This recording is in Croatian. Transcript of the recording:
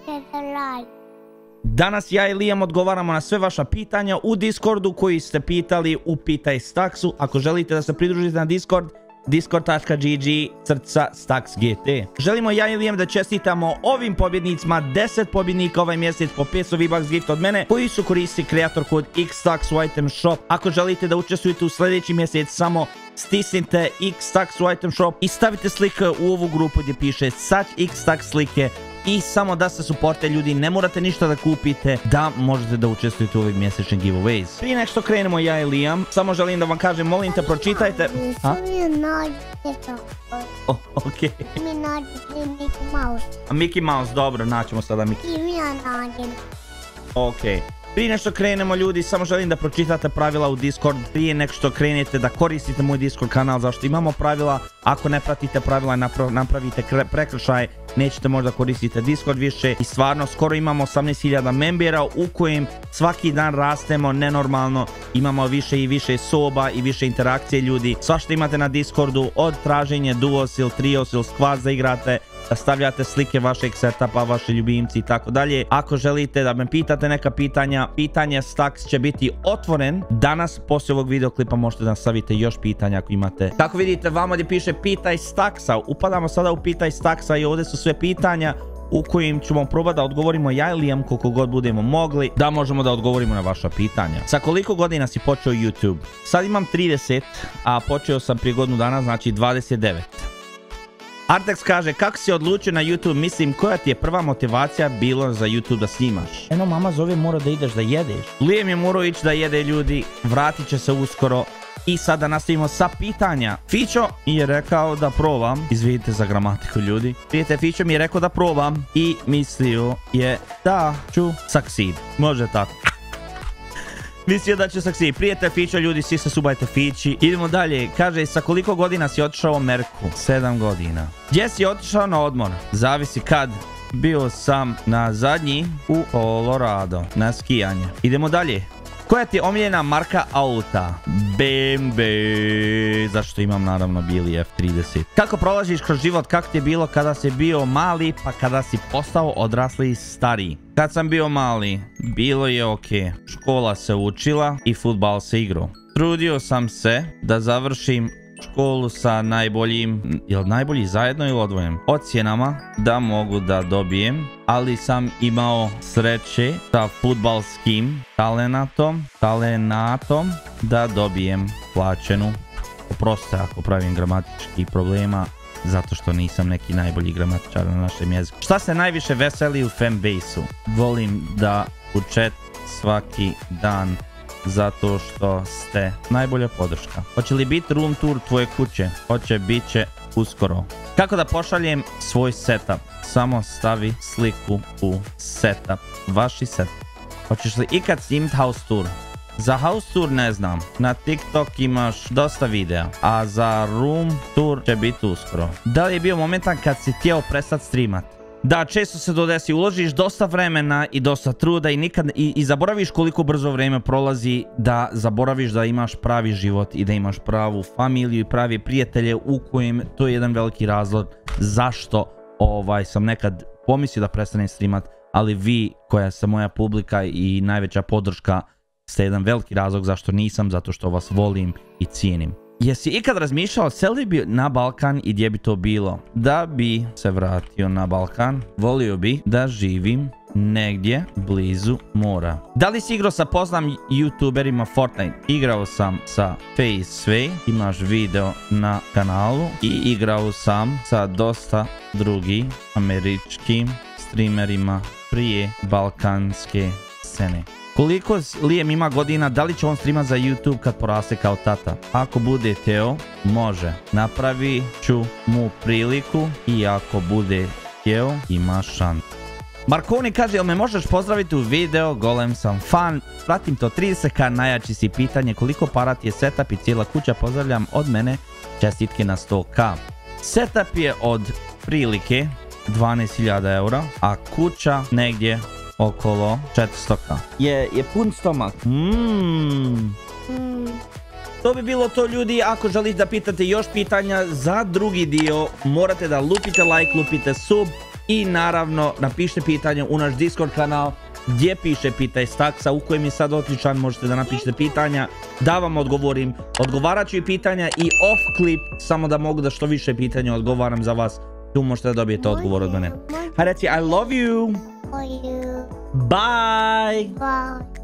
Danas ja i Liam odgovaramo na sve vaša pitanja u Discordu koji ste pitali u Pitaj Staxu. Ako želite da se pridružite na Discord, discord.gg/StaxGT. Želimo ja i Liam da čestitamo ovim pobjednicima 10 pobjednika ovaj mjesec po 500 V-Bucks gift od mene koji su koristili kreator kod XStax u item shop. Ako želite da učestvujete u sljedeći mjesec, samo stisnite XStax u item shop i stavite slike u ovu grupu gdje piše Such XStax slike i samo da se suporte ljudi, ne morate ništa da kupite, da možete da učestvujete u ovim mjesečnim giveaways. Prije nek što krenemo ja i Liam, samo želim da vam kažem, molim te pročitajte. Okej. Mickey Mouse, dobro, naćemo sada Mickey. Okej. Prije nešto krenemo ljudi, samo želim da pročitate pravila u Discord. Prije nek što krenete da koristite moj Discord kanal, zašto imamo pravila. Ako ne pratite pravila i napravite prekršaj, nećete možda koristiti Discord više. I stvarno, skoro imamo 18.000 membera u kojim svaki dan rastemo nenormalno. Imamo više i više soba i više interakcije ljudi. Svašta imate na Discordu, od traženje duos ili trios ili squad da igrate, da stavljate slike vašeg setupa, vaši ljubimci i tako dalje. Ako želite da me pitate neka pitanja, pitanje Stax će biti otvoren. Danas, poslije ovog videoklipa, možete da stavite još pitanja ako imate. Kako vidite, vamo gdje piše Pitaj Staxa. Upadamo sada u Pitaj Staxa i ovdje su sve pitanja u kojim ćemo probati da odgovorimo ja i Liam koliko god budemo mogli, da možemo da odgovorimo na vaša pitanja. Sa koliko godina si počeo YouTube? Sad imam 30, a počeo sam prije godinu dana, znači 29. Artex kaže, kako si odlučio na YouTube, mislim, koja ti je prva motivacija bilo za YouTube da snimaš? Eno, mama zove, mora da ideš da jedeš. Liam je morao ići da jede ljudi, vratit će se uskoro. I sada nastavimo sa pitanja. Fićo je rekao da probam, izvidite za gramatiku ljudi. Prijatelj Fićo mi je rekao da probam i mislio je da ću succeed. Može tako. Mislio da će succeed. Prijatelj Fićo ljudi, svi se subajte Fići. Idemo dalje. Kaže, sa koliko godina si otišao u Ameriku? 7 godina. Gdje si otišao na odmor? Zavisi kad. Bio sam na zadnji u Colorado na skijanje. Idemo dalje. Koja ti je omiljena marka auta? BMW. Zašto imam naravno bili F30. Kako prolaziš kroz život? Kako ti je bilo kada si bio mali pa kada si postao odrasli i stariji? Kad sam bio mali, bilo je ok. Škola se učila i fudbal se igrao. Trudio sam se da završim školu sa najboljim, ili najbolji zajedno ili odvojem, ocjenama da mogu da dobijem, ali sam imao sreće sa fudbalskim talentom da dobijem plaćenu. Oprostite ako pravim gramatičkih problema, zato što nisam neki najbolji gramatičar na našem jeziku. Šta se najviše veseli u fanbase-u? Volim da u chat svaki dan, zato što ste najbolja podrška. Hoće li biti room tour tvoje kuće? Hoće, bit će uskoro. Kako da pošaljem svoj setup? Samo stavi sliku u setup. Vaši setup. Hoćeš li ikad snimiti house tour? Za house tour ne znam. Na TikTok imaš dosta videa. A za room tour će biti uskoro. Da li je bio momentan kad si htio prestati streamat? Da, često se to desi, uložiš dosta vremena i dosta truda i zaboraviš koliko brzo vrijeme prolazi, da zaboraviš da imaš pravi život i da imaš pravu familiju i pravi prijatelje u kojem to je jedan veliki razlog zašto sam nekad pomislio da prestanem streamat, ali vi koja ste moja publika i najveća podrška ste jedan veliki razlog zašto nisam, zato što vas volim i cijenim. Jesi ikad razmišljao seli bi na Balkan i gdje bi to bilo? Da bi se vratio na Balkan, volio bi da živim negdje blizu mora. Da li si igrao sa poznatim youtuberima Fortnite? Igrao sam sa FaceSway, imaš video na kanalu, i igrao sam sa dosta drugih američkim streamerima prije balkanske scene. Koliko Liam ima godina, da li će on streamat za YouTube kad poraste kao tata? Ako bude teo, može. Napravi ću mu priliku i ako bude htio, ima šans. Marconi kaže, jel me možeš pozdraviti u video? Golem sam fan. Pratim to 30k, najjači si. Pitanje koliko para ti je setup i cijela kuća? Pozdravljam od mene. Čestitke na 100k. Setup je od prilike 12.000 eura, a kuća negdje okolo 400k. Je pun stomak. To bi bilo to ljudi. Ako želite da pitate još pitanja za drugi dio, morate da lupite like, lupite sub I naravno, napišite pitanje u naš Discord kanal gdje piše Pitaj Staksa, u kojem je sad otličan, možete da napišete pitanja, da vam odgovorim. Odgovarat ću i pitanja i off clip, samo da mogu da što više pitanja odgovaram za vas. Tu možete da dobijete odgovor od mene. Hajde reci, I love you. Bye.